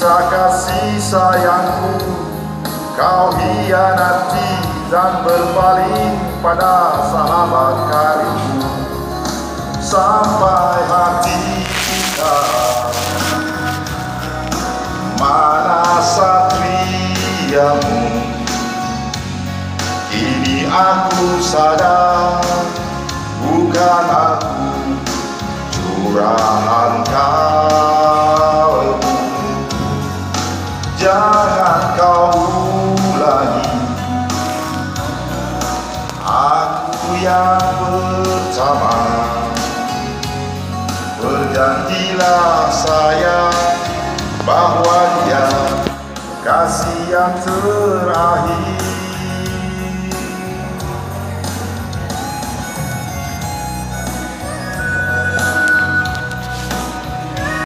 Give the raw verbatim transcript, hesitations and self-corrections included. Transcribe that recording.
Kisah kasih sayangku kau hianati dan berpaling pada sahabat karibmu. Sampai hati kita, mana satriamu? Kini aku sadar, bukan aku curahan kau. Jangan kau ulangi, aku yang pertama. Berjanjilah sayang bahwa dia kasih yang terakhir.